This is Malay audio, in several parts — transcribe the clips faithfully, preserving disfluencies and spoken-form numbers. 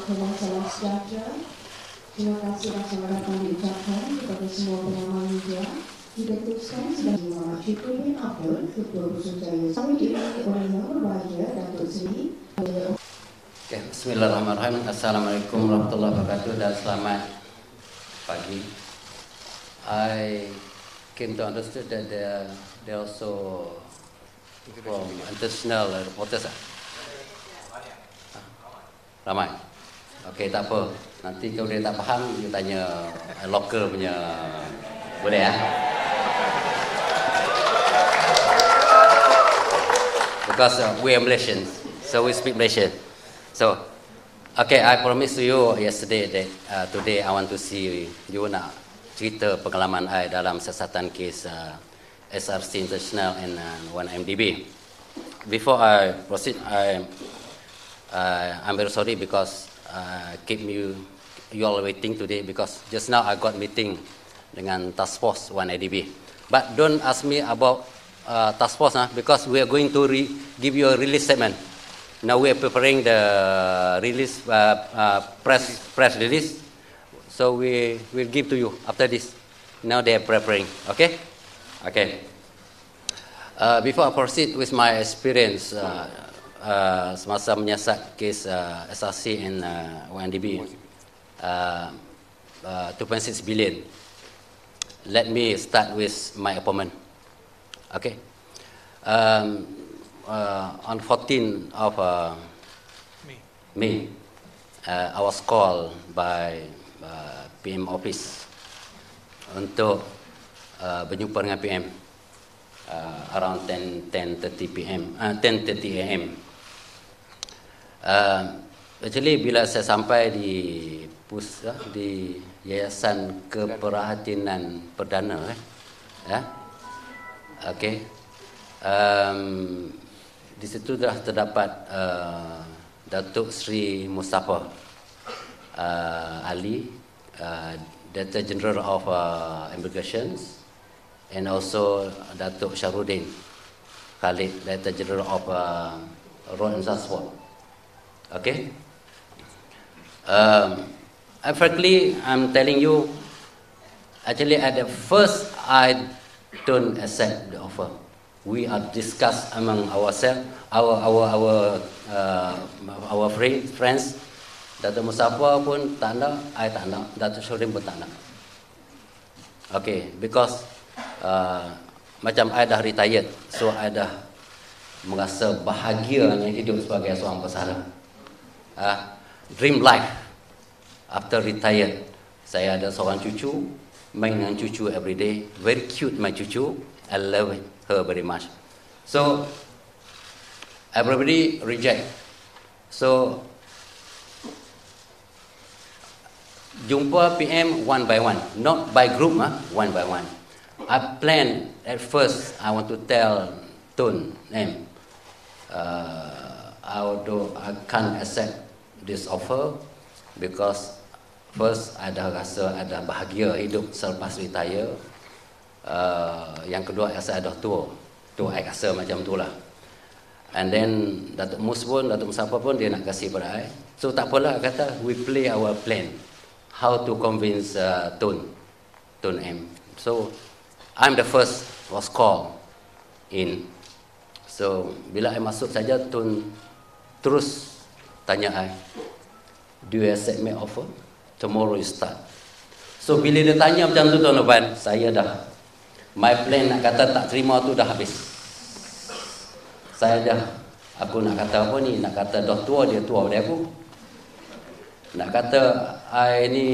dengan salam sejahtera. Terima kasih dan selamat datang diucapkan kepada semua pengamal media. Diteruskan sebagai Muhammad Syukri bin Abdul, Ketua Putrajaya. Kami diikuti oleh Yang Berbahagia Datuk Seri. Okay, Bismillahirrahmanirrahim. Assalamualaikum warahmatullahi wabarakatuh dan selamat pagi. I came to understand that there, there also from international reporters. Ramai. Okey, tak apa. Nanti kalau dia tak faham, dia tanya local punya. Boleh ya? Because uh, we are Malaysians, so we speak Malaysian. So, okay, I promised to you yesterday that uh, today I want to see you nak cerita pengalaman I dalam siasatan kes uh, S R C International and uh, one M D B. Before I proceed, I Uh, I'm very sorry because uh, keep you you all waiting today because just now I got meeting dengan task force one A D B. But don't ask me about uh, task force huh, because we are going to re give you a release statement. Now we are preparing the release uh, uh, press press release, so we will give to you after this. Now they are preparing. Okay, okay. Uh, before I proceed with my experience. Uh, Uh, semasa menyiasat kes uh, S R C and uh, one D B uh, uh, two point six billion. Let me start with my appointment. Okay. Um, uh, on fourteenth of uh, May, uh, I was called by uh, P M office untuk uh, berjumpa dengan P M uh, around ten thirty P M, uh, ten thirty A M. Uh, actually bila saya sampai di pusat di Yayasan Keprihatinan Perdana eh ya okey um, di situ dah terdapat uh, Datuk Seri Mustafa uh, Ali, uh, Director General of uh, Immigrations, and also Datuk Syarudin Khalid, Director General of uh, Road and Transport. Okay. Um, and frankly, I'm telling you, actually at the first, I don't accept the offer. We are discussed among ourselves, our our our uh, our friends, friends. Datuk Mustafa pun tak nak, I tak nak, Datuk Syurin pun tak nak. Okay, because uh, macam I dah retired, so I dah merasa bahagianya hidup sebagai seorang pesara. Uh, dream life after retired. Saya ada seorang cucu, main dengan cucu every day, very cute my cucu. I love her very much. So everybody reject. So jumpa P M one by one, not by group, huh? one by one. I plan at first. I want to tell Tun name. Uh, although I can't accept this offer because first ada rasa ada bahagia hidup selepas retire. Uh, yang kedua saya dah tua, tu I rasa macam tu lah. And then Datuk Mus pun, Datuk Mustafa pun dia nak kasih pada I. So tak apalah, kata we play our plan how to convince uh, Tun Tun M. So I'm the first was called in. So bila I masuk saja, Tun terus tanya I, do you accept my offer? Tomorrow you start. So bila dia tanya macam tu tuan Novan, saya dah, my plan nak kata tak terima tu dah habis. Saya dah, aku nak kata apa ni, nak kata dah tua, dia tua dari aku. Nak kata I ni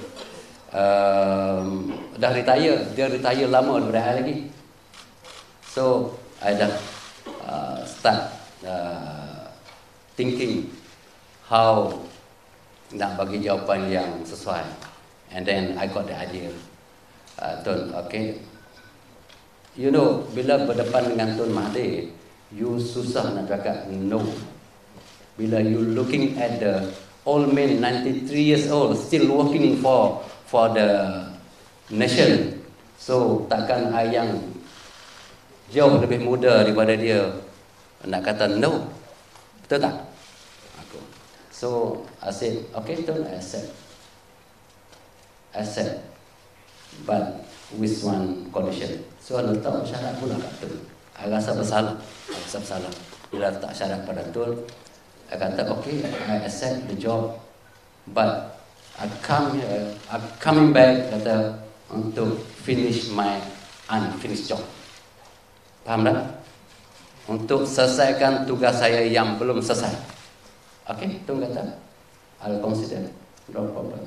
um, dah retire, dia retire lama daripada I lagi. So I dah uh, start uh, thinking how nak bagi jawapan yang sesuai. And then I got the idea. Uh, Tun, okay. You know, bila berdepan dengan Tun Mahathir, you susah nak cakap no. Bila you looking at the old man, ninety-three years old, still working for for the nation. So takkan I yang jauh lebih muda daripada dia nak kata no. Betul tak? Aku. So I said, okay, Tun, I accept. Accept. But with one condition. So I letak syarat pula kat Tun. I rasa bersalah. I rasa bersalah. Bila letak syarat pada Tun, I kata, okay, I accept the job. But I come here, I'm coming back kata, untuk finish my unfinished job. Faham tak? Untuk selesaikan tugas saya yang belum selesai. Okay, Tun kata, I'll consider, no problem.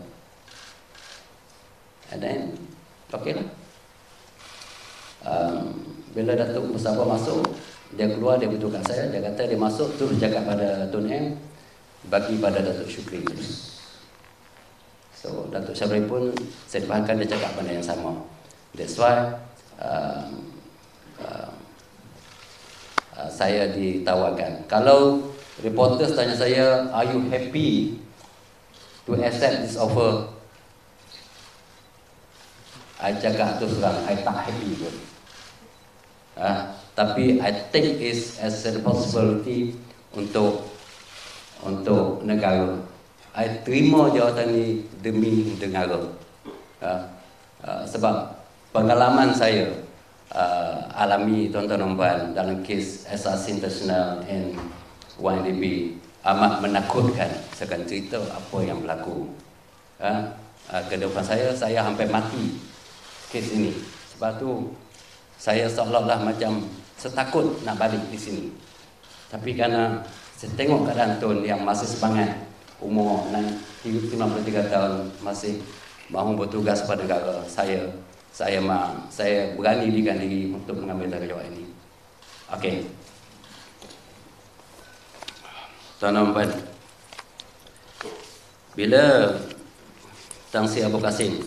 And then, okay lah. Um, bila Datuk Musabah masuk, dia keluar, dia beritahu kat saya, dia kata dia masuk, terus jaga pada Tun M, bagi pada Datuk Syukri terus. So, Datuk Syabri pun, saya dipahamkan dia cakap benda yang sama. That's why, um, uh, uh, saya ditawarkan. Kalau reporters tanya saya, are you happy to accept this offer? I cakap terus terang, I tak happy pun. Uh, tapi I think it's as a responsibility untuk untuk negara. I terima jawatan ini demi negara. Uh, uh, sebab pengalaman saya uh, alami tuan-tuan dan puan dalam kes S R C International and Y N D B amat menakutkan. Saya akan cerita apa yang berlaku. Uh, uh, ke depan saya, saya hampir mati kes ini. Sebab tu saya seolah-olah macam setakut nak balik di sini. Tapi kerana saya tengok keadaan Tun yang masih semangat, umur lima puluh tiga tahun, masih mahu bertugas pada negara, saya saya ma, saya berani dirikan diri untuk mengambil tanggungjawab ini. Okey. Tuan-tuan dan puan, bila Tan Sri Abu Kasim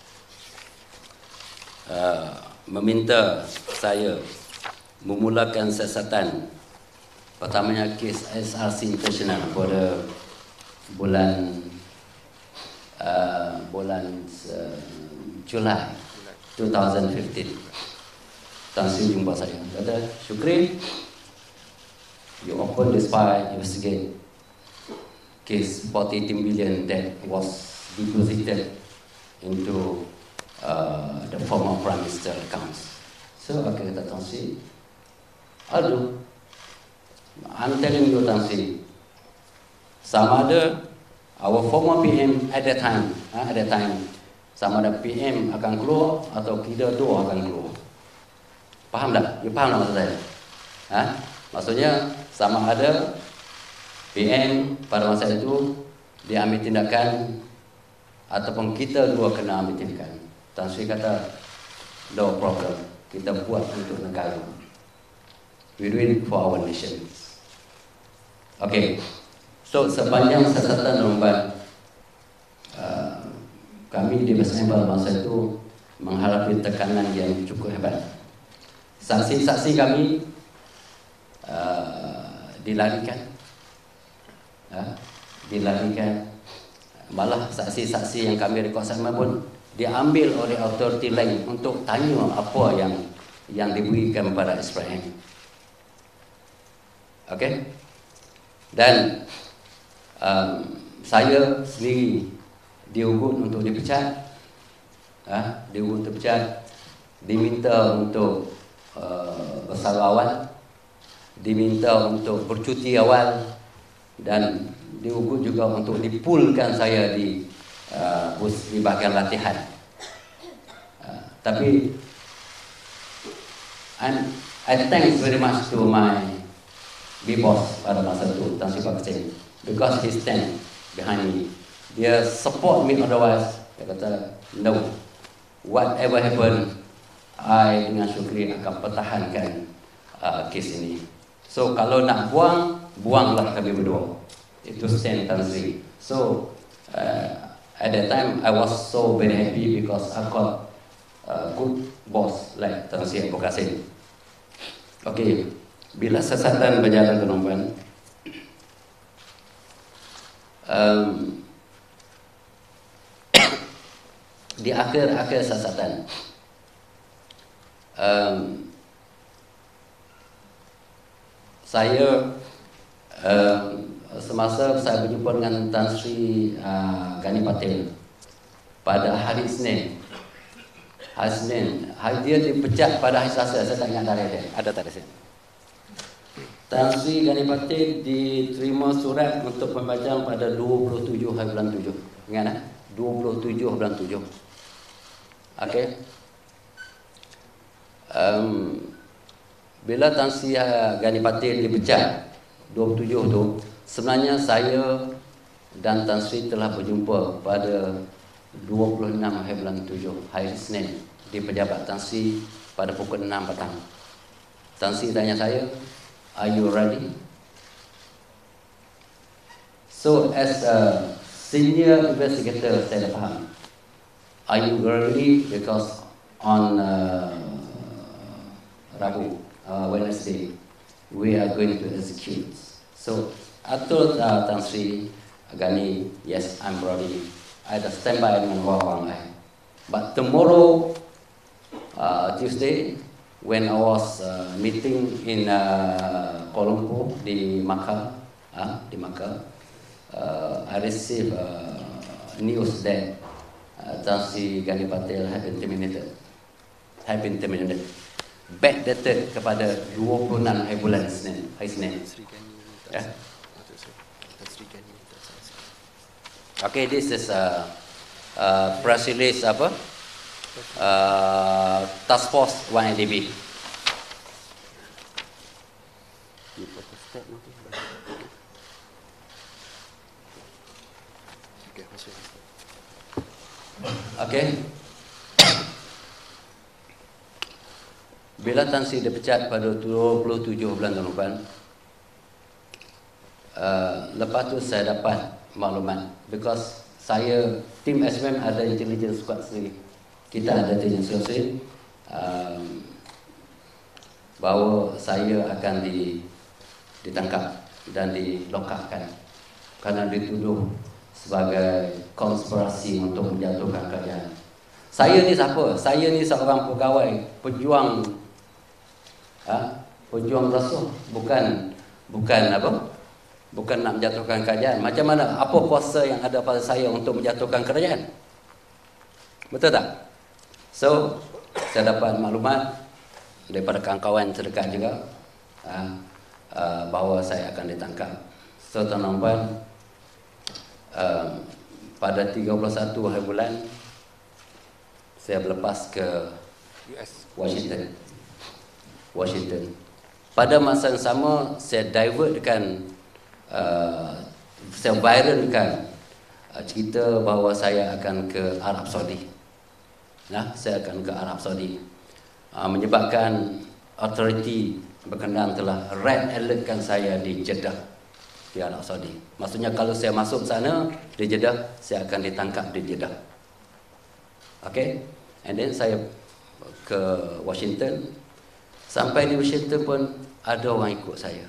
uh, meminta saya memulakan siasatan pertamanya kes S R C International pada bulan uh, bulan uh, Julai dua ribu lima belas, Tan Sri jumpa saya, kata, Syukri, you open this file, investigate case forty-eight billion that was deposited into uh, the former Prime Minister accounts. So aku kata, Tan Sri, aduh, I'm telling you, Tan Sri, sama ada our former P M at that time, uh, at that time, sama ada P M akan keluar atau kita dua akan keluar. Faham tak? You faham tak maksud saya? Ha? Maksudnya sama ada P M pada masa itu dia ambil tindakan ataupun kita dua kena ambil tindakan. Tan Sri kata, no problem, kita buat untuk negara. We do it for our nation. Okay. So sepanjang siasatan lomba uh, kami di Bersembal masa itu menghadapi tekanan yang cukup hebat. Saksi-saksi kami uh, dilarikan, uh, dilarikan. Malah saksi-saksi yang kami rekod sama pun diambil oleh autoriti lain untuk tanya apa yang yang diberikan kepada S P M. Okay? Dan um, saya sendiri diugut untuk dipecat, ha? diugut untuk dipecat, diminta untuk uh, bersalah awal, diminta untuk bercuti awal, dan diugut juga untuk dipulkan saya di uh, di bahagian latihan. Uh, tapi I'm, I thanks very much to my big boss pada masa itu, Tan Sri Pak Kasim, because he stand behind me. Dia support me, otherwise dia kata, no, whatever happen, I dengan Syukri akan pertahankan uh, kes ini. So kalau nak buang, buanglah kami berdua. Itu stand Tan Sri. So uh, at that time I was so very happy because I got a good boss like Tan Sri Abu Kasim. Okay, bila siasatan berjalan ke Nomban, um, di akhir-akhir siasatan, um, saya um, semasa saya berjumpa dengan Tan Sri uh, Gani Patil pada hari Isnin. Hari Isnin, hari dia dipecat pada hari Selasa. Saya tak ingat tarikh dia. Ada tak di sini? Tan Sri Gani Patil diterima surat untuk pembacaan pada dua puluh tujuh hari bulan tujuh. Ingat tak? dua puluh tujuh bulan tujuh. Okey. Um, bila Tan Sri Gani Patil dipecat dua puluh tujuh tu, sebenarnya saya dan Tan Sri telah berjumpa pada dua puluh enam hari bulan tujuh, hari Isnin, di pejabat Tan Sri pada pukul enam petang. Tan Sri tanya saya, "Are you ready?" So as a senior investigator, saya dah faham. Are you ready? Because on uh, Rabu, uh, Wednesday, we are going to execute. So I told uh, Tan Sri Gani, yes, I'm ready. I dah standby dengan orang lain. But tomorrow, uh, Tuesday, when I was uh, meeting in uh, Kuala Lumpur di Makkah, uh, di Makkah, uh, I received uh, news that uh, Tan Sri Gani Patil had been terminated, had been terminated, backdated kepada dua puluh enam hari bulan Isnin, hari Isnin. Yeah. Okay, this is a, a press release apa? Uh, Task Force one A D B. Okay. Bila Tan Sri dipecat pada dua puluh tujuh bulan depan, uh, lepas tu saya dapat maklumat, because saya, tim S M M ada intelligence squad sendiri, kita ada intelligence squad sendiri, um, bahawa saya akan di, ditangkap dan dilokapkan kerana dituduh sebagai konspirasi untuk menjatuhkan kerajaan. Saya ni siapa? Saya ni seorang pegawai, pejuang, ha? pejuang rasuah, bukan bukan apa? Bukan nak menjatuhkan kerajaan. Macam mana? Apa kuasa yang ada pada saya untuk menjatuhkan kerajaan? Betul tak? So, saya dapat maklumat daripada kawan-kawan terdekat juga, uh, uh, bahawa saya akan ditangkap. So, tuan-tuan, uh, pada tiga puluh satu hari bulan, saya berlepas ke Washington. Washington. Pada masa yang sama, saya divertkan, Uh, saya viralkan uh, cerita bahawa saya akan ke Arab Saudi. Nah, saya akan ke Arab Saudi. Uh, menyebabkan authority berkenaan telah red alertkan saya di Jeddah, di Arab Saudi. Maksudnya kalau saya masuk sana di Jeddah, saya akan ditangkap di Jeddah. Okay, and then saya ke Washington. Sampai di Washington pun ada orang ikut saya.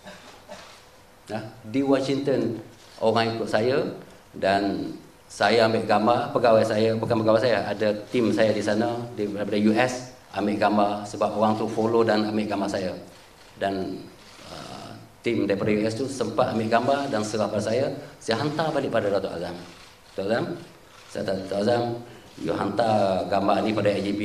Nah, di Washington orang ikut saya, dan saya ambil gambar, pegawai saya, bukan pegawai saya, ada tim saya di sana daripada U S ambil gambar, sebab orang tu follow dan ambil gambar saya. Dan uh, tim daripada U S tu sempat ambil gambar dan serah pada saya. Saya hantar balik pada Datuk Azam. Datuk Azam, saya kata, Datuk Azam, you hantar gambar ni pada A J P.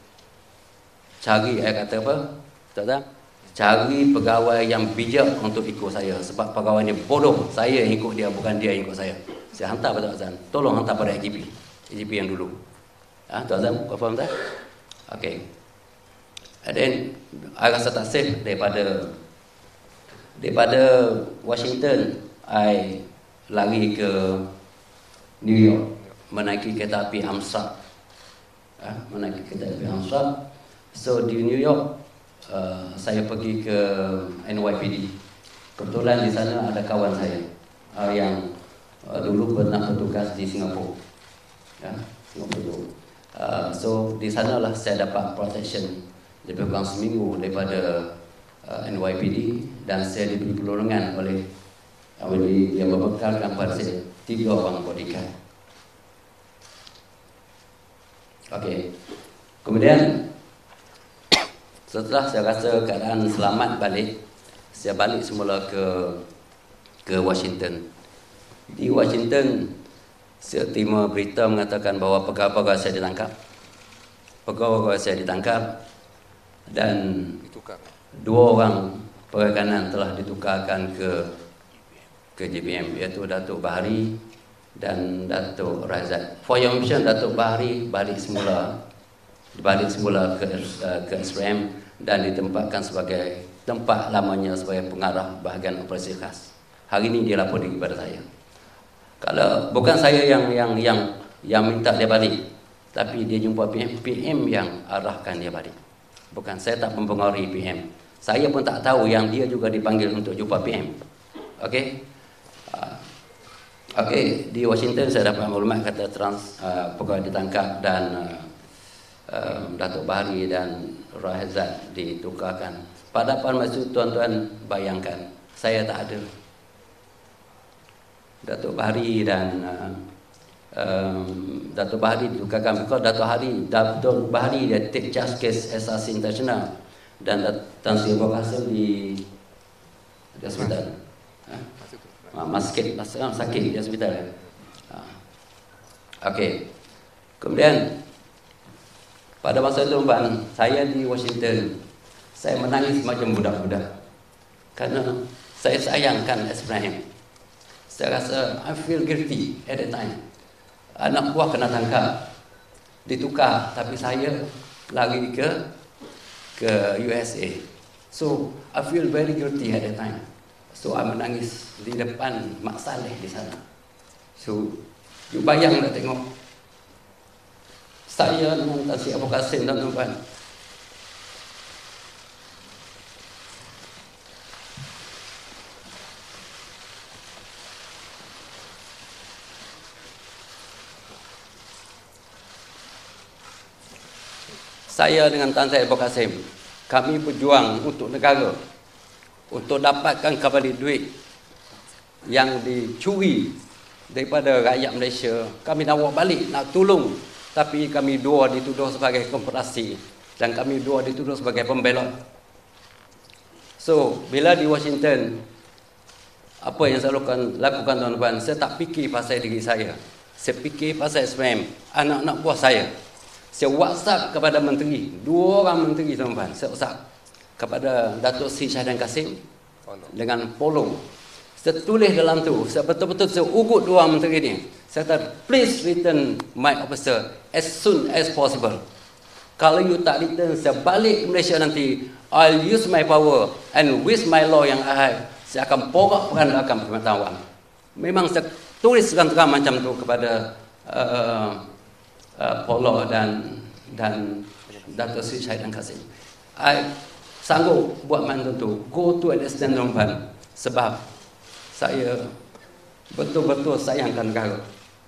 Cari, saya kata apa? Datuk Azam, cari pegawai yang bijak untuk ikut saya, sebab pegawai ni bodoh. Saya yang ikut dia, bukan dia yang ikut saya. Saya hantar pada Azam, tolong hantar pada A J P, A J P yang dulu. Ah, ha, Tuan Azam, kau faham tak? Okay. And then I rasa tak safe daripada daripada Washington. I lari ke New York, menaiki kereta api Amtrak. Ah, ha, menaiki kereta api Amtrak. So di New York, Uh, saya pergi ke N Y P D. Kebetulan di sana ada kawan saya uh, yang uh, dulu pernah bertugas di Singapura. Ya, Singapura. Uh, so di sanalah saya dapat protection lebih kurang seminggu daripada uh, N Y P D, dan saya diberi perlindungan oleh uh, yang membekalkan pada saya tiga orang bodyguard. Okey. Kemudian setelah saya rasa keadaan selamat balik, saya balik semula ke ke Washington. Di Washington, saya terima berita mengatakan bahawa pegawai-pegawai saya ditangkap. Pegawai-pegawai saya ditangkap dan dua orang pegawai kanan telah ditukarkan ke ke J P M, iaitu Datuk Bahari dan Datuk Razak. For your information, Datuk Bahari balik semula balik semula ke uh, ke S P M dan ditempatkan sebagai tempat lamanya sebagai pengarah bahagian operasi khas. Hari ini dia lapor diri kepada saya. Kalau bukan saya yang yang yang yang minta dia balik, tapi dia jumpa P M, P M yang arahkan dia balik. Bukan, saya tak mempengaruhi P M. Saya pun tak tahu yang dia juga dipanggil untuk jumpa P M. Okey. Uh, Okey, di Washington saya dapat maklumat kata trans uh, pegawai ditangkap dan uh, uh, Datuk Bahari dan Rahzat ditukarkan. Pada masa itu tuan-tuan bayangkan, saya tak ada. Datuk Bahari dan uh, um, Datuk Bahari ditukarkan because Datuk Bahari Datuk Bahari dia take charge case S R C International dan Tan Sri Kasim di di hospital. Ha? Masih sakit, sakit di hospital. Ha. Okey. Kemudian pada masa itu tuan, saya di Washington, saya menangis macam budak-budak karena saya sayangkan S P M. Saya rasa I feel guilty at that time. Anak buah kena tangkap, ditukar, tapi saya lari ke ke U S A. So I feel very guilty at that time. So I menangis di depan Mak Saleh di sana. So you bayang nak tengok saya dengan Tan Sri Abu Kasim dan tuan-tuan. Saya dengan Tan Sri Abu Kasim, kami berjuang untuk negara, untuk dapatkan kembali duit yang dicuri daripada rakyat Malaysia. Kami nak bawa balik, nak tolong, tapi kami dua dituduh sebagai konspirasi dan kami dua dituduh sebagai pembelot. So, bila di Washington, apa yang saya lakukan, lakukan tuan-tuan, saya tak fikir pasal diri saya. Saya fikir pasal S P M, anak-anak buah saya. Saya WhatsApp kepada menteri, dua orang menteri tuan-tuan, saya WhatsApp kepada Datuk Sri Shahdan Kasim dengan Polong. Saya tulis dalam tu, saya betul-betul saya ugut dua menteri ni. Saya kata, please return my officer as soon as possible. Kalau you tak return, saya balik ke Malaysia nanti, I'll use my power and with my law yang I have, saya akan porak-porandakan pemerintahan. Memang saya tulis terang-terang macam tu kepada uh, uh, Polo dan dan Datuk Sri Shahdan Kasim. I sanggup buat macam tu, go to an extent tuan-tuan, sebab saya betul-betul sayangkan negara.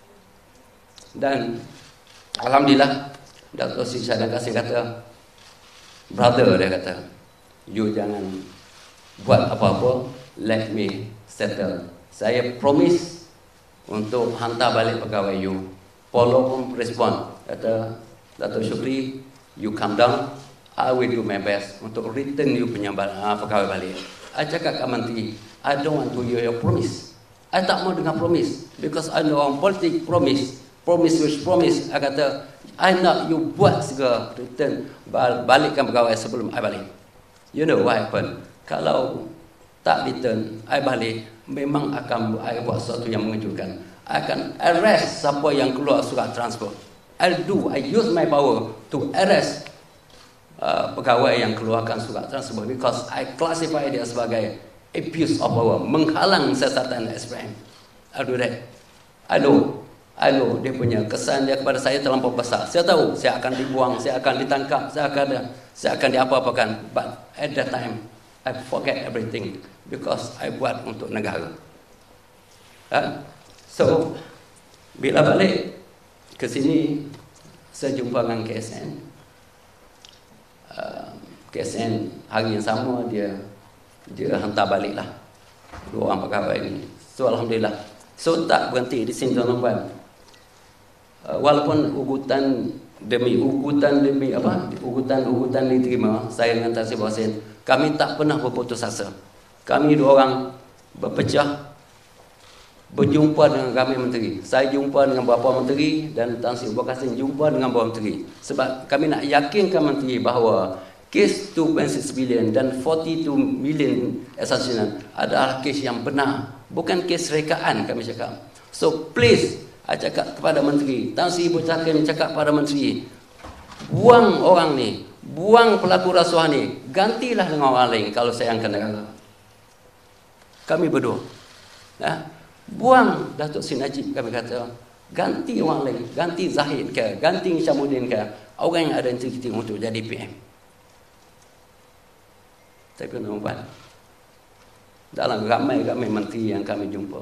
Dan alhamdulillah Datuk Sri Shahdan Kasim kata, brother, dia kata, you jangan buat apa-apa, let me settle. Saya promise untuk hantar balik pegawai you. Polo pun respon, kata, Datuk Syukri, you come down, I will do my best untuk return you punya uh, pegawai balik. I cakap kat menteri, I don't want to hear your promise. I tak mau dengar promise, because I know orang politik promise, promise which promise. I kata, I nak you buat segera return, balikkan pegawai sebelum I balik. You know what happen? Kalau tak return, I balik, memang akan I buat sesuatu yang mengejutkan. I akan arrest siapa yang keluar surat transfer. I'll do, I use my power to arrest uh, pegawai yang keluarkan surat transfer, because I classify dia sebagai abuse of power, menghalang siasatan S P M. I'll do that. I know, I know dia punya kesan dia kepada saya terlampau besar. Saya tahu saya akan dibuang, saya akan ditangkap, saya akan saya akan diapa-apakan. But at that time, I forget everything because I buat untuk negara. Ha? So, bila balik ke sini, saya jumpa dengan K S N. Uh, K S N hari yang sama dia dia hantar baliklah dua orang pegawai ini. So alhamdulillah. So tak berhenti di sini tuan-tuan. Uh, walaupun ugutan demi ugutan demi apa? Ugutan-ugutan diterima, saya dengan Tan Sri Kasim, kami tak pernah berputus asa. Kami dua orang berpecah berjumpa dengan ramai menteri. Saya jumpa dengan beberapa menteri dan Tan Sri Muhyiddin jumpa dengan beberapa menteri. Sebab kami nak yakinkan menteri bahawa kes two point six billion dan forty-two million assassination adalah kes yang benar, bukan kes rekaan kami cakap. So please, saya cakap kepada menteri, Tan Sri Muhyiddin cakap kepada menteri, buang orang ni, buang pelaku rasuah ni, gantilah dengan orang lain kalau sayangkan negara. Kami berdua, ya. Buang Datuk Seri Najib, kami kata, ganti orang lain, ganti Zahid ke, ganti Syamuddin ke, orang yang ada integriti untuk jadi P M. Tapi tuan-tuan, dalam ramai-ramai menteri yang kami jumpa,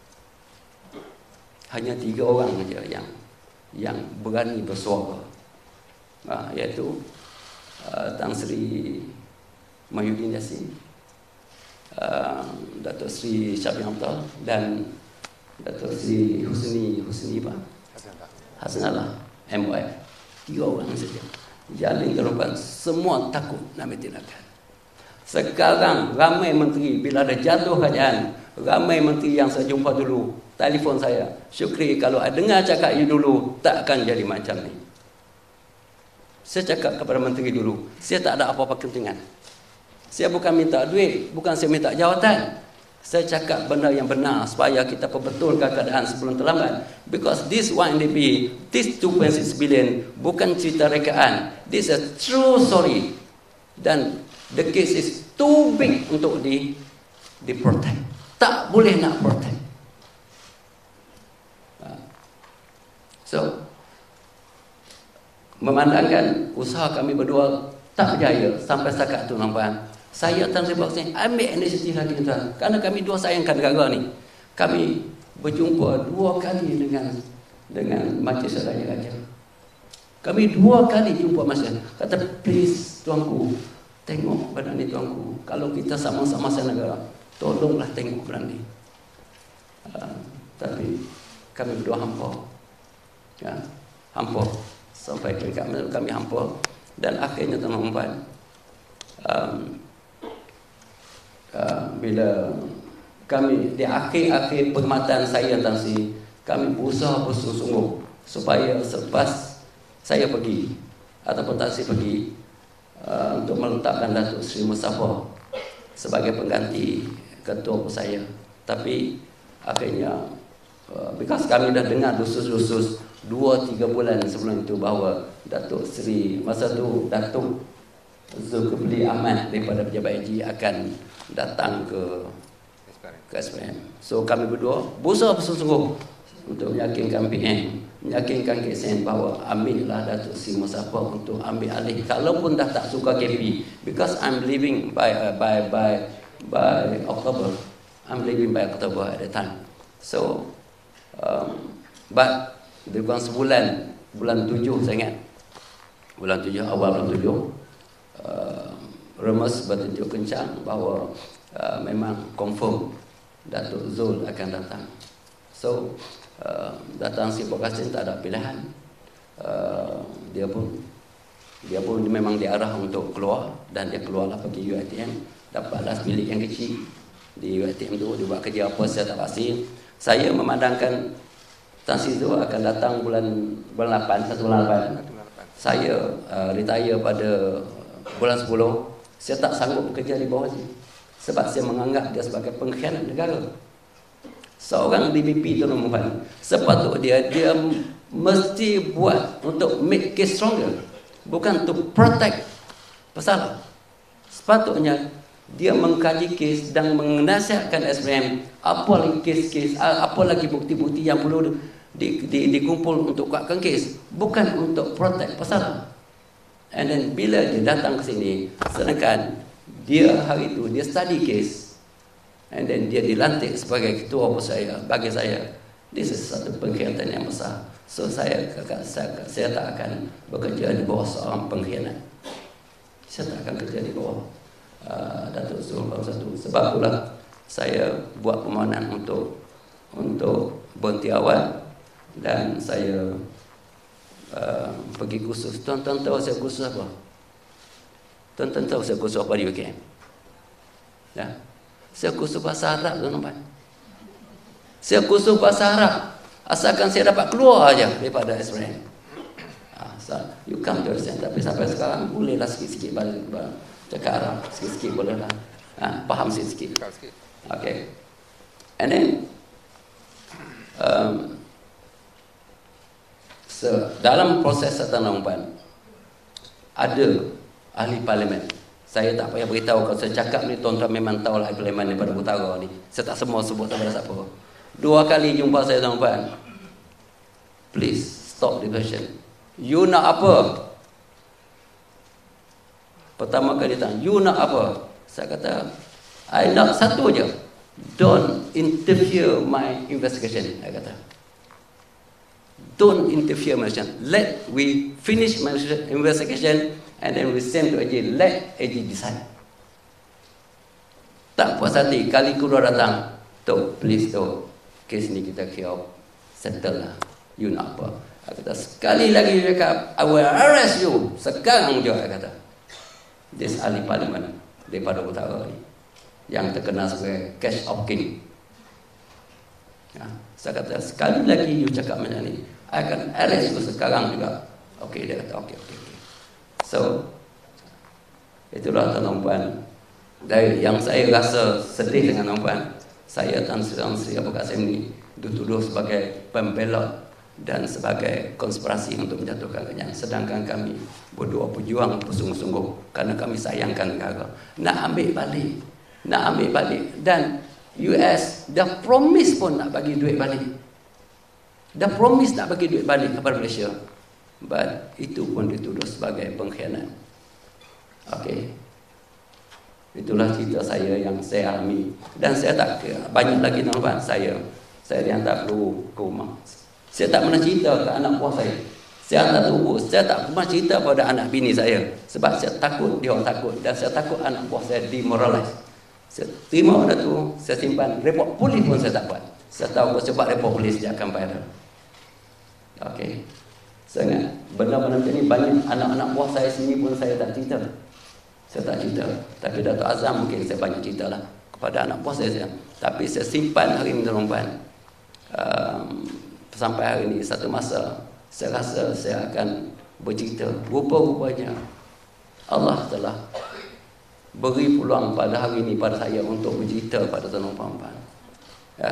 hanya tiga orang saja yang yang berani bersuara, ha, iaitu uh, Tan Sri Mahyudin Yassin, uh, Datuk Seri Syafie Aptel dan Datuk Seri Husni Husni apa? Hasnallah M O F. Tiga orang saja. Jalin terlepas, semua takut nak ambil tindakan. Sekarang ramai menteri bila ada jatuh kerajaan, ramai menteri yang saya jumpa dulu telefon saya, Syukri, kalau dengar cakap you dulu tak akan jadi macam ni. Saya cakap kepada menteri dulu, saya tak ada apa-apa kepentingan. Saya bukan minta duit, bukan saya minta jawatan. Saya cakap benda yang benar supaya kita perbetulkan keadaan sebelum terlambat. Because this one D P, this two point six billion bukan cerita rekaan. This is a true story. Dan the case is too big untuk di di protect. Tak boleh nak protect. So, memandangkan usaha kami berdua tak berjaya sampai setakat tu, nampak. Saya Tan Sri Muhyiddin ambil inisiatif lagi, tuan. Kerana kami dua sayangkan negara ni. Kami berjumpa dua kali dengan dengan Majlis Raja-Raja. Kami dua kali jumpa majlis. Kata, please tuanku, tengok benda ni tuanku. Kalau kita sama-sama senegara, tolonglah tengok benda ni. Uh, tapi kami berdua hampa. Ya, hampa. Sampai peringkat kami hampa. Dan akhirnya tuan-tuan, um, Uh, bila kami di akhir-akhir perkhidmatan saya Tan Sri, kami berusaha bersungguh-sungguh supaya selepas saya pergi ataupun Tan Sri pergi uh, untuk meletakkan Datuk Seri Mustafa sebagai pengganti ketua saya. Tapi akhirnya uh, because kami dah dengar dusus-dusus dua tiga bulan sebelum itu bahawa Datuk Seri, masa tu Datuk Zulkifli Ahmad daripada Pejabat Haji akan datang ke ke S P M. So kami berdua berusaha bersungguh-sungguh untuk meyakinkan P M, meyakinkan K S N bahawa ambillah Datuk Seri Mustafa untuk ambil alih, kalaupun dah tak suka K P, because I'm leaving by uh, by by by October. I'm leaving by October at the time. So um, but lebih kurang sebulan, bulan tujuh saya ingat, bulan tujuh, awal bulan tujuh, uh, Remes bertunjuk kencang bahawa uh, memang confirm Datuk Zul akan datang. So uh, datang si Pokasin tak ada pilihan. Uh, dia pun dia pun memang diarah untuk keluar, dan dia keluarlah pergi U I T M, dapatlah bilik yang kecil di U I T M tu. Dia buat kerja apa saya tak pasti. Saya memandangkan Tan Sri Zul akan datang bulan bulan lapan, satu bulan lapan. Saya uh, retire pada bulan sepuluh. Saya tak sanggup bekerja di bawah dia, sebab saya menganggap dia sebagai pengkhianat negara. Seorang D B P tu nombor sepatutnya dia dia mesti buat untuk make case stronger, bukan to protect pesalah. Sepatutnya dia mengkaji kes dan menasihatkan S P M apa lagi kes-kes, apa lagi bukti-bukti yang perlu di, di, dikumpul untuk kuatkan kes, bukan untuk protect pesalah. And then bila dia datang ke sini, sedangkan dia hari itu dia study case, and then dia dilantik sebagai ketua saya, bagi saya this is satu pengkhianatan yang besar. So saya, saya saya tak akan bekerja di bawah seorang pengkhianat. Saya tak akan kerja di bawah uh, Datuk Zul satu. Sebab itulah saya buat permohonan untuk untuk berhenti awal, dan saya Uh, pergi kursus. Tuan-tuan tahu saya kursus apa? Tuan-tuan tahu saya kursus apa di U K M? Ya. Saya kursus bahasa Arab, tuan-tuan. Saya kursus bahasa Arab, asalkan saya dapat keluar aja daripada S P M. Ah, so, you come to understand. Tapi sampai sekarang bolehlah sikit-sikit balik cakap Arab, sikit-sikit bolehlah. Ah, faham sikit-sikit. Okay. And then um, so, dalam proses Satanan Umpan ada ahli parlimen. Saya tak payah beritahu, kalau saya cakap ni tuan-tuan memang tahu lah ahli parlimen daripada utara ni. Saya tak semua sebut daripada siapa. Dua kali jumpa saya tuan-tuan. Please stop the question. You nak apa? Pertama kali tanya, you nak apa? Saya kata, I nak satu je. Don't interfere my investigation. Saya kata, don't interfere my investigation. Let we finish my investigation and then we send to A J. Let A J decide. Tak puas hati, kali kedua datang, Tok, please Tok, kes ni kita kira settle lah. You nak apa? Saya kata, sekali lagi you cakap, I will arrest you. Sekarang je, saya kata. This ahli parlimen daripada utara ni, yang terkenal sebagai Cash of King. Ya, saya kata, sekali lagi you cakap macam ni, I akan arrest you sekarang juga. Okey, dia kata, okey, okey. Okay. So, itulah tuan-tuan. Dari yang saya rasa sedih dengan tuan-tuan, saya Tan Sri Abu Kasim ni dituduh sebagai pembelot dan sebagai konspirasi untuk menjatuhkan kenyang. Sedangkan kami berdua berjuang bersungguh-sungguh kerana kami sayangkan negara. Nak ambil balik, nak ambil balik. Dan U S dah promise pun nak bagi duit balik. Dah promise nak bagi duit balik kepada Malaysia. But itu pun dituduh sebagai pengkhianat. Okey. Itulah cerita saya yang saya alami. Dan saya tak banyak lagi tuan-tuan. Saya saya dihantar ke rumah. Saya tak pernah cerita ke anak buah saya. Saya hantar terus. Saya tak pernah cerita pada anak bini saya. Sebab saya takut dia orang takut. Dan saya takut anak buah saya demoralize. Saya terima benda tu, saya simpan. Report polis pun saya tak buat. Saya tahu sebab report polis dia akan viral. Okey. Saya ingat benda-benda macam ni banyak anak-anak buah saya sendiri pun saya tak cerita. Saya tak cerita. Tapi Dato' Azam mungkin saya banyak cerita lah kepada anak buah saya, saya. Tapi saya simpan hari ini tuan-tuan. Um, sampai hari ini satu masa saya rasa saya akan bercerita. Rupa-rupanya Allah telah beri peluang pada hari ini pada saya untuk bercerita pada tuan-tuan. Ya.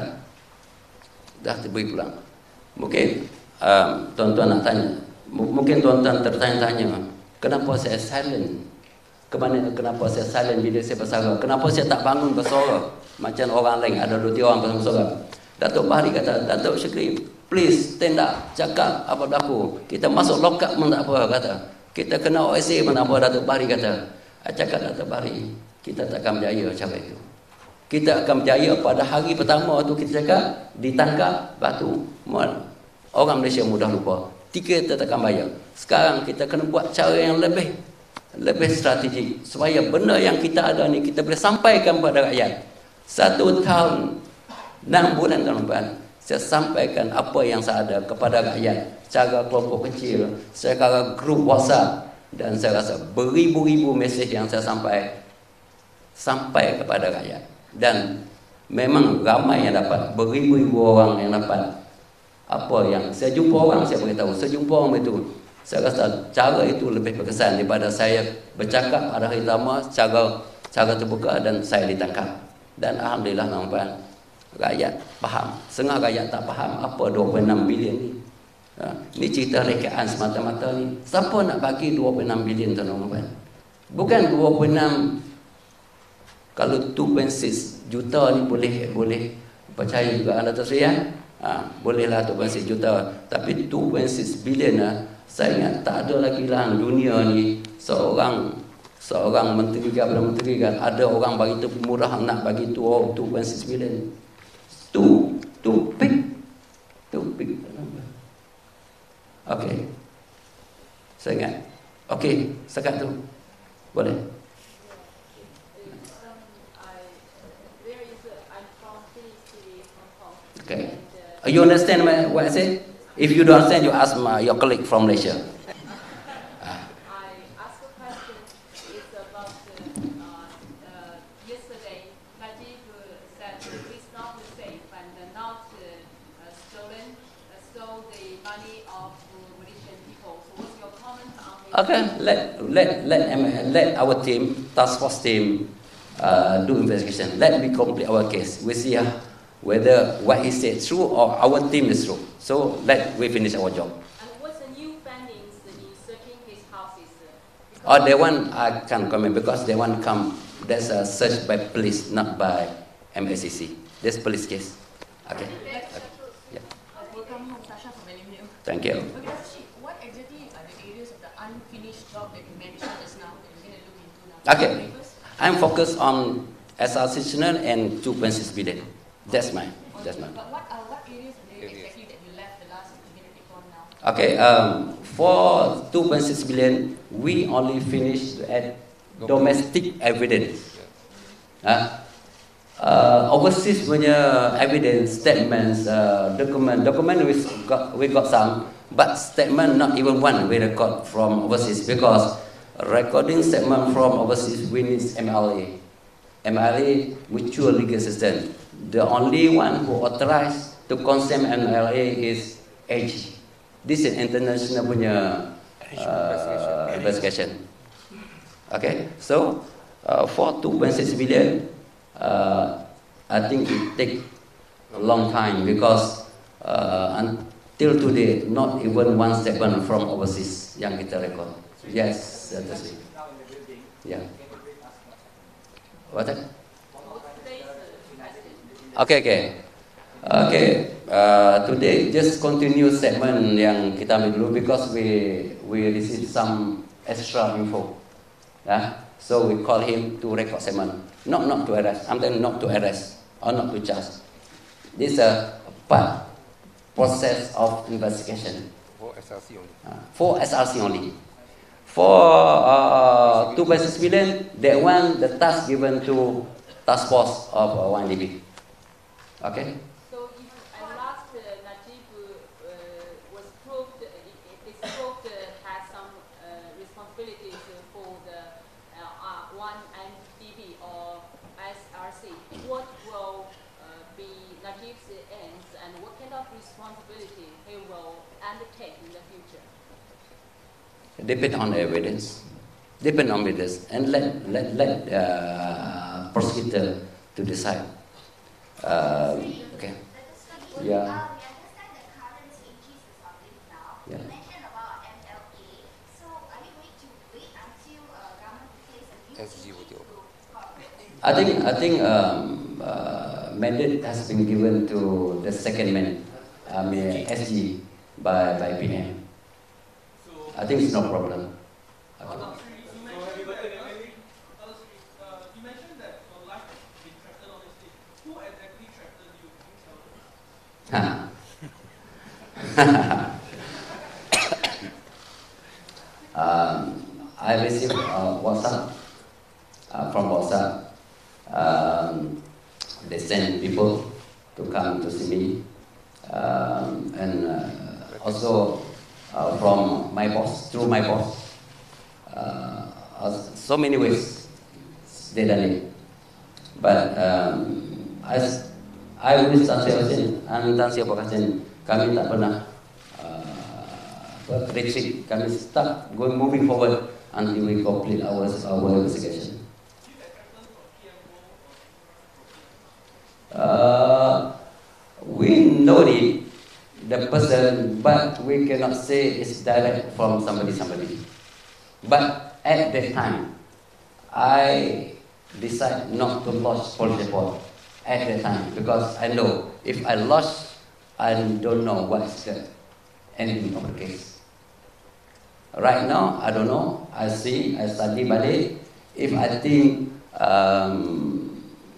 Dah diberi peluang. Mungkin um, tuan-tuan nak tanya, mungkin tuan-tuan tertanya-tanya, kenapa saya silent? Kemana, kenapa saya silent bila saya bersuara? Kenapa saya tak bangun bersuara macam orang lain, ada dua tiga orang bersuara? Datuk Bahari kata, Datuk Syukri, please stand up, cakap apa berlaku. Kita masuk lock-up pun tak apa, kata. Kita kena O S A pun tak apa, Datuk Bahari kata. Cakap Datuk Bahari, kita takkan berjaya cara itu. Kita akan berjaya pada hari pertama tu kita cakap, ditangkap, batu. Orang Malaysia mudah lupa. Tiga kita takkan bayar. Sekarang kita kena buat cara yang lebih lebih strategik supaya benda yang kita ada ni kita boleh sampaikan kepada rakyat. Satu tahun enam bulan tuan-tuan, saya sampaikan apa yang saya ada kepada rakyat secara kelompok kecil, secara grup WhatsApp, dan saya rasa beribu-ribu mesej yang saya sampai sampai kepada rakyat. Dan memang ramai yang dapat, beribu-ribu orang yang dapat apa yang saya jumpa orang, saya beritahu, saya jumpa orang itu. Saya rasa cara itu lebih berkesan daripada saya bercakap pada hari pertama secara, secara terbuka dan saya ditangkap. Dan alhamdulillah tuan-tuan, rakyat faham. Setengah rakyat tak faham apa dua puluh enam bilion ni. Ha, ni cerita rekaan semata-mata ni. Siapa nak bagi dua puluh enam bilion tuan-tuan? Bukan dua puluh enam. Kalau dua puluh enam juta ni boleh boleh percaya juga anda tersedia. Ha, bolehlah dua puluh enam juta. Tapi dua puluh enam bilion lah. Saya ingat tak ada lagi lah dunia ni seorang seorang menteri ke Perdana Menteri kan, ada orang bagi tu murah nak bagi tu oh, dua puluh enam bilion. Tu tu big. Tu big. Okey. Saya ingat. Okey, sekat tu. Boleh. Okay. You understand what I say? If you don't understand, you ask my, your colleague from Malaysia. I asked a question. It's about uh, uh, yesterday. Najib said it's not safe and not uh, know the money of the Malaysian people. So what's your comment on the... Okay, let let let let our team, task force team, uh, do investigation. Let me complete our case. We see uh, whether what he said true or our team is true. So let we finish our job. And what's the new findings in searching his houses? Oh, that one I can't comment because that one come. That's a search by police, not by M A C C. That's police case. Okay. Okay. Yeah. Welcome home, Sasha from L M U. Thank you. Okay, Sashi, what exactly are the areas of the unfinished job that you mentioned just now that you're going to look into now? Okay. I'm focused on S R C channel and two point six billion. That's my. That's my. But what are what areas are there exactly that you left the last that you're going to take on now? Okay. Um, for two point six billion, we only finished at domestic evidence. Uh, uh, overseas punya evidence, statements, uh, document, document we got we got some, but statement not even one we record from overseas because recording statement from overseas we need M L A, M L A mutual legal assistance. The only one who authorized to consent M L A is A G. This is international punya uh, investigation. Okay, so uh, for two point six billion, uh, I think it take a long time because uh, until today, not even one statement from overseas yang kita record. Yes, that's it. Yeah. What? Okay, okay. Okay, uh, today just continue statement yang kita ambil dulu because we we receive some extra info. Yeah? So we call him to record statement. Not not to arrest. I'm telling not to arrest or not to charge. This is a part process of investigation. For S R C only. Uh, for S R C only. For uh, two point six billion, that one the task given to task force of uh, one D B. Okay. So if at last uh, Najib uh, was proved, uh, it is proved uh, has some uh, responsibilities for the uh, uh, one N D B or S R C, what will uh, be Najib's ends and what kind of responsibility he will undertake in the future? Depend on evidence. Depend on evidence, and let let let uh, prosecutor to decide. Uh, okay. Yeah. Um, we understand the current A G is resolving now. Yeah. You mentioned about M L A. So are you going to wait until uh, government places a new S G would A G you- to cooperate? I think I think um, uh, mandate has been given to the second man, I mean S G by by P M. I think it's no problem. Okay. um, I received uh, WhatsApp uh, from WhatsApp. Um, they send people to come to see me, um, and uh, also uh, from my boss, through my boss. Uh, so many ways they done it, but um, as I wish Tan Sri Hasin and Tan Sri Hasin, kami tak pernah uh, retreat, kami start going moving forward until we complete our our investigation. Uh, we know it, the person, but we cannot say it's direct from somebody somebody. But at that time, I decided not to lodge police report at that time because I know if I lodge, I don't know what's the ending of the case. Right now, I don't know. I see, I study balik. If I think um,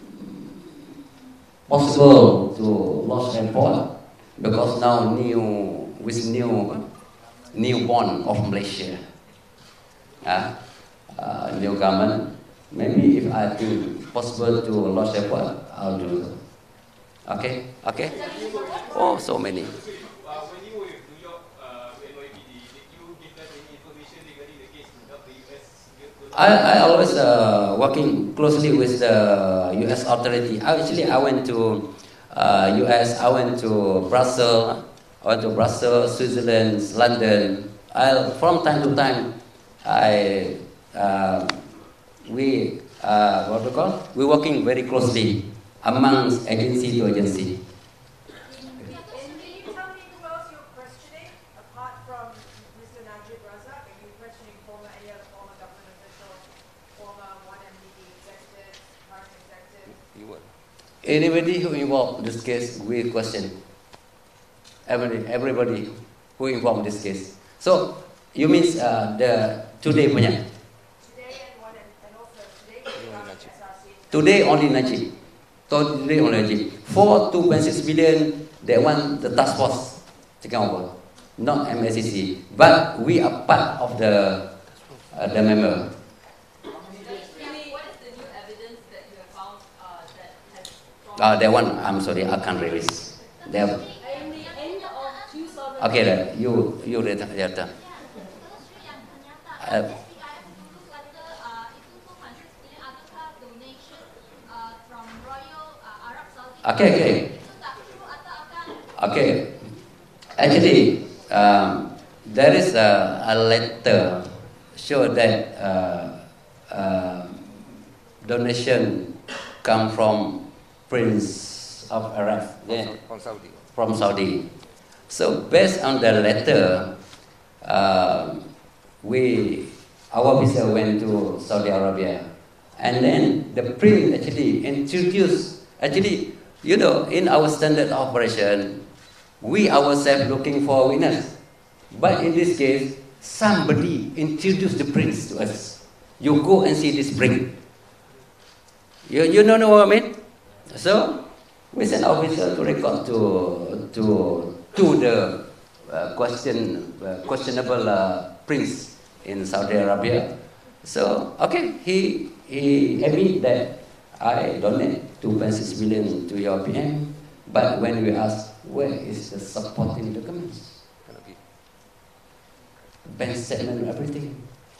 possible to lodge report, because now new with new newborn of Malaysia, uh, uh, new government. Maybe if I think possible to lodge report, I'll do so. Okay, okay. Oh, so many. When you were in New York, uh, N Y P D, did you give them any information regarding the case to help the U S? I, I always uh, working closely with the U S authority. Actually, I went to uh, U S, I went to Brussels, or to Brussels, Switzerland, London. I, from time to time, I uh, we uh, what do you call? We're working very closely amongst agency to agency. Can you tell me who else you're questioning, apart from Mister Najib Razak? Are you questioning former, any other former government officials, former one M D B executives, current executives? Anybody who involved in this case, we question. Everybody, everybody who involved in this case. So, you mean uh, the today punya? Today and one, and, and also today S R C. Today only Najib. Today only Najib. For two point six billion, they want the task force taken over, not M S C C. But we are part of the uh, the member. What is the new evidence that you have found uh, that has Uh, that one, I'm sorry, I can't release. They have, in the end of two thousand okay, then you you later. later. Ya, terus yang ternyata Uh, S P K M dulu kata uh, itu two point six billion adakah donation uh, from Royal uh, Arab Saudi? Okay, okay. Itu tak true atau akan? Okay. Actually, um, there is a, a letter show that uh, uh, donation come from Prince of Arab, yeah, From Saudi. from Saudi. So based on the letter, uh, we our officer went to Saudi Arabia, and then the prince actually introduced. Actually, you know, in our standard operation, we ourselves looking for witness, but in this case, somebody introduced the prince to us. You go and see this prince. You you don't know what I mean? So we sent officer to record to to to the uh, question uh, questionable uh, prince in Saudi Arabia. So okay, he he admit that I donate two point six billion to your P M, but when we ask where is the supporting documents, bank statement, everything,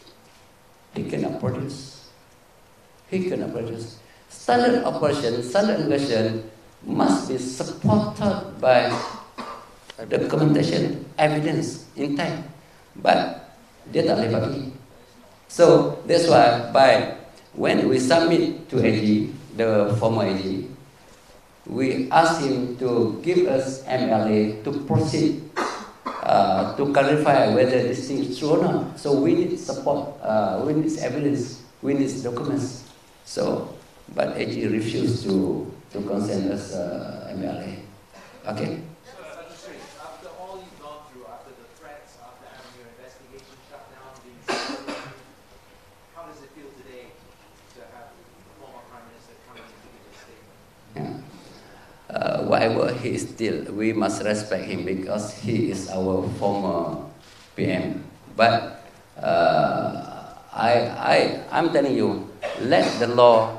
he cannot produce. He cannot produce. Standard operation, standard investigation must be supported by documentation, evidence in time. But dia tak boleh bagi. So that's why by when we submit to A G, the former A G, we ask him to give us M L A to proceed uh, to clarify whether this thing is true or not. So we need support, uh, we need evidence, we need documents. So, but A G refused to to consent us uh, M L A. Okay. After all you've gone through, after the threats, after having your investigation shut down, being sued, how does it feel today to have the former Prime Minister coming to give a statement? Yeah. Uh, whatever he is still, we must respect him because he is our former P M. But uh, I, I, I'm telling you, let the law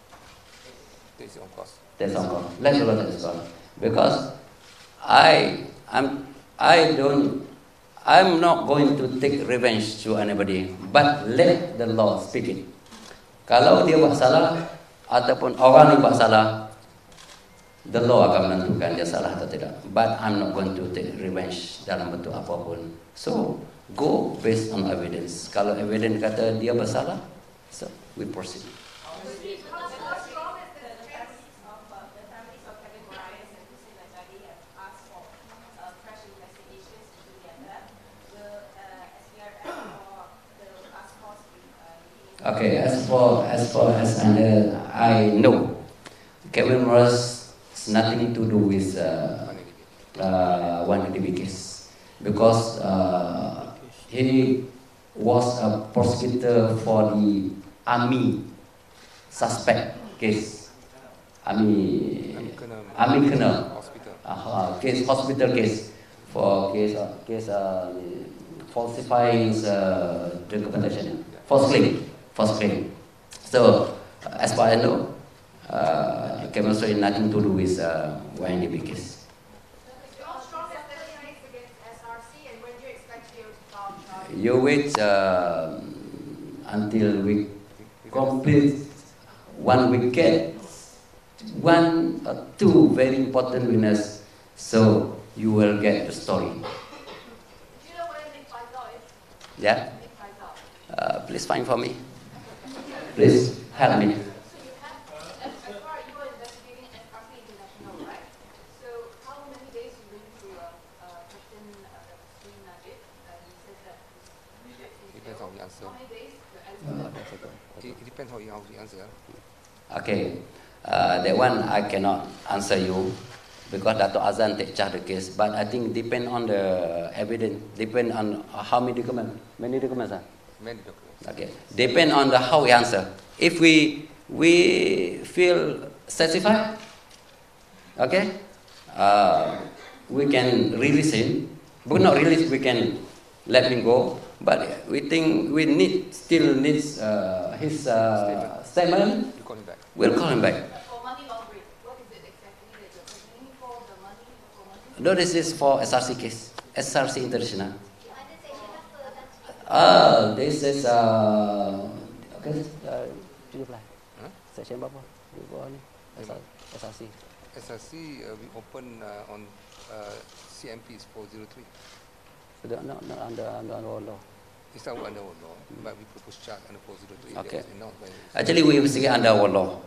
Take its own course. take its own course. Let the law take its course. Because I, I'm, I don't, I'm not going to take revenge to anybody. But let the law speak it. Kalau dia buat salah ataupun orang yang buat salah, the law akan menentukan dia salah atau tidak. But I'm not going to take revenge dalam bentuk apapun. So, go based on evidence. Kalau evidence kata dia bersalah, so we proceed. How strong is the defense of uh, the families of Kevin Moraes and Hussein Najadi have asked for uh, fresh investigations into the attack? Will uh, S P R M or the task force be uh, looking into Okay, as for as for as under, I know Kevin Morris has nothing to do with uh, uh, one D B case because uh, he was a prosecutor for the army suspect case, army army colonel Hospital. uh, case hospital case for case uh, case uh, falsifying uh, documentation, false claim, false claim. So as far as I know, uh, Kevin Morris nothing to do with uh, Y N D B case. How strong is the case against S R C, and when do you expect to be able to file charges? You wait uh, until we complete one weekend, one or two very important winners. So you will get the story. Do you know what a Nick Faisal is? Yeah? Nick Faisal. Uh, please find for me. Please help me. So you have, as, as far as you are investigating S R C International, right? So how many days you went to uh, uh, Captain uh, Captain Najib? Uh, he said that he's Depends how you answer. how many days? The Uh, answer. It, it depends how you, how you answer. Okay, uh, that one I cannot answer you because Dato' Azan take charge the case. But I think depend on the evidence, depend on how many documents, many documents are. Many documents. Okay, depend on the how we answer. If we we feel satisfied, okay, uh, we can release him. But not release, we can let him go. But we think we need still needs uh, his uh, statement. You call him back. We'll call him back. For money laundering, what is it exactly that you're paying for? The money for money? No, this is for S R C case, S R C International. Ada section apa dan Ah, this is uh, okay. Uh, you apply. Huh? Section berapa? You go ni. S R C. S R C, uh, we open uh, on uh, C M P is four zero three. So not not not under under our law. It's not under our law, but we propose charge under four zero three. Okay. That was announced by Actually, we investigate under our law,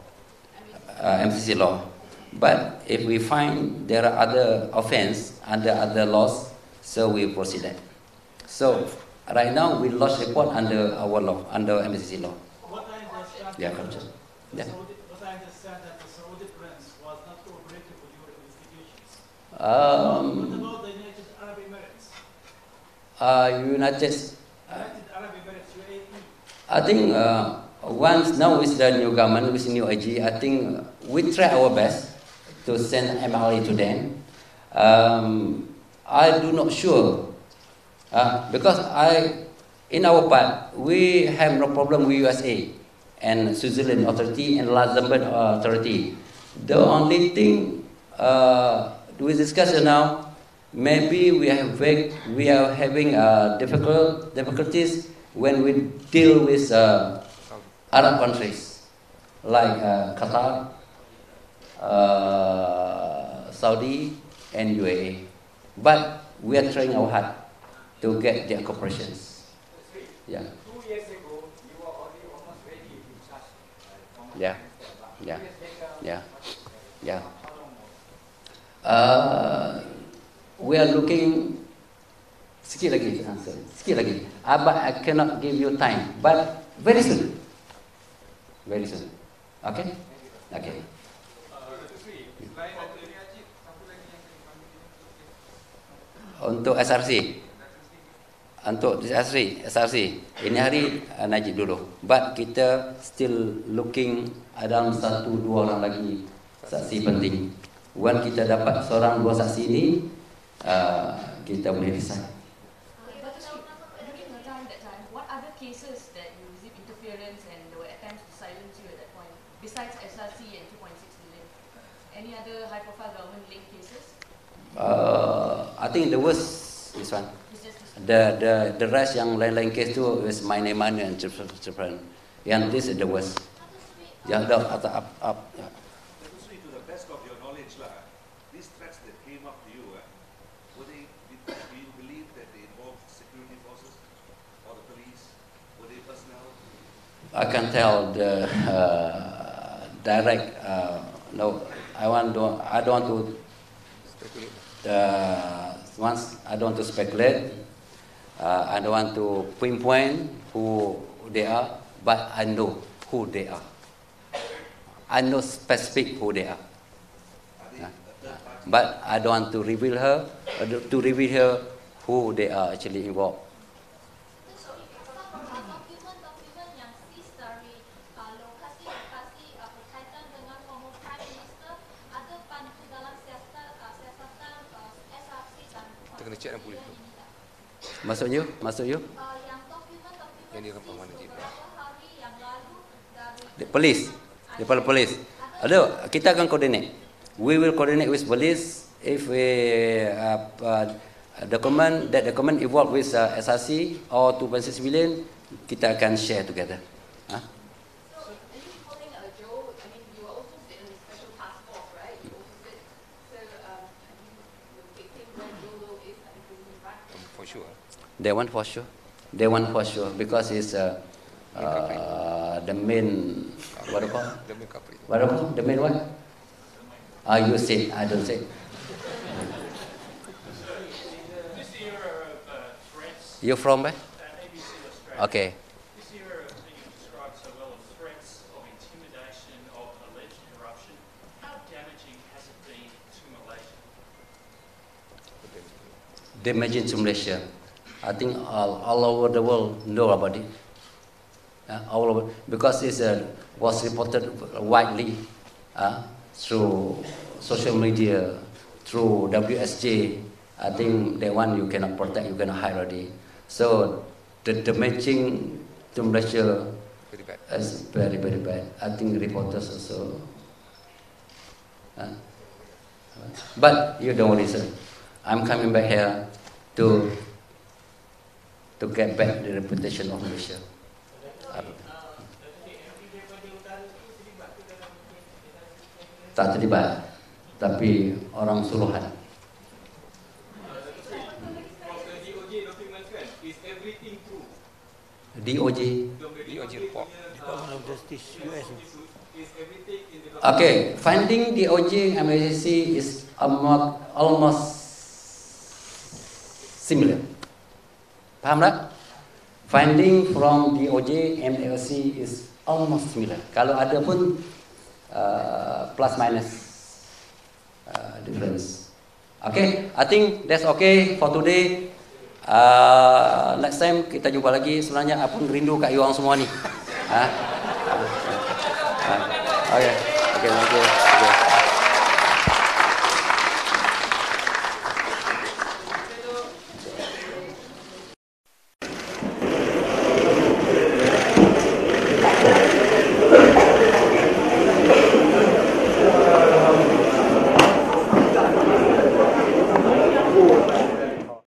uh, M C C law. But if we find there are other offence under other laws, so we proceed that. So right now we lodge report under our law, under M C C law. What I understand, Yeah, culture. the Yeah. Saudi, what I understand that the Saudi prince was not cooperative with your investigations. what Um, about the United Arab Emirates? uh, United, United Arab Emirates, U A E. I think uh, once now with the new government, with new I G, I think we try our best to send M R A to them. Um, I do not sure uh, because I, in our part, we have no problem with U S A and Switzerland authority and Luxembourg authority. The only thing uh, we discuss now, maybe we have very, we are having uh, difficult difficulties when we deal with uh, Arab countries like uh, Qatar, uh, Saudi, and U A E. But we are trying our hard to get their cooperation. Yeah. Two years ago, you were already almost ready to charge. Uh, Yeah. Yeah. Two years later, Yeah. Yeah. how long more? Uh, we are looking. Sikit lagi answer. Sikit lagi. Uh, but I cannot give you time. But very soon. Very soon. Okay. Okay. Untuk S R C, untuk S R C, S R C ini hari uh, Najib dulu. But kita still looking ada satu dua orang lagi saksi penting. Once kita dapat seorang dua saksi ini, uh, kita boleh decide. Okay, but during the time that time, what other cases that you received interference and there were attempts to silence you at that point, besides S R C and two point six million? Any other high-profile government-linked cases? Uh, I think the worst this one. It's just this. The the the rest yang lain-lain case tu is money money and children. Yang this is the worst. Yang dah up up up. Yeah. Especially to the best of your knowledge, lah, these threats that came up to you, eh, were they, did, do you believe that they involved security forces or the police? Were they personnel? I can tell the uh, direct. Uh, no, I want to. I don't want to. Speculate. Uh, once I don't want to speculate. Uh, I don't want to pinpoint who they are, but I know who they are. I know specific who they are. Are they Yeah. a third party? But I don't want to reveal her, uh, to reveal her who they are actually involved. So, dokumen-dokumen yang seize dari uh, lokasi-lokasi uh, berkaitan dengan former Prime Minister ada pada dalam siasat uh, siasatan uh, S R C dan Kita kena check dengan polis tu. ini tak? Maksud you? Maksud you? Uh, yang dokumen-dokumen Yang direkam seize mana, Cik? beberapa hari yang lalu dari The police. Daripada polis. Ada, kita akan coordinate. We will coordinate with police if we uh, uh, document that document involved with uh, S R C or two point six million, kita akan share together. Huh? So, are you calling uh, Joe? I mean, you were also sit in the special task force, right? You also sit. So, um, you, you victim were sure. That one for sure. That one for sure because it's uh, uh, the main. What do you call? The main culprit. What do you call? The main what? Ah, you say. I don't say. This era of uh, threats. You from where? Uh, A B C Australia. Okay. This era of thing you described so well of threats, of intimidation, of alleged corruption, how damaging has it been to Malaysia? Damaging to Malaysia. I think all, all over the world know about it. Uh, all over because it uh, was reported widely uh, through social media, through W S J. I think that one you cannot protect, you cannot hide already. So the damaging to Malaysia Very bad. is very very bad. I think reporters also. Uh, but you don't worry, sir. I'm coming back here to to get back the reputation of Malaysia. Uh, tak terlibat, tapi orang suruhan. D O J. D O J report. Department of Justice U S. Okay, finding D O J and M L C is almost, almost similar. Faham tak? Finding from D O J and M L C is almost similar. Kalau ada pun uh, plus minus uh, difference. Okay, I think that's okay for today. Uh, next time kita jumpa lagi. Sebenarnya aku rindu kat you orang semua ni. Ha? Okay, okay, thank you.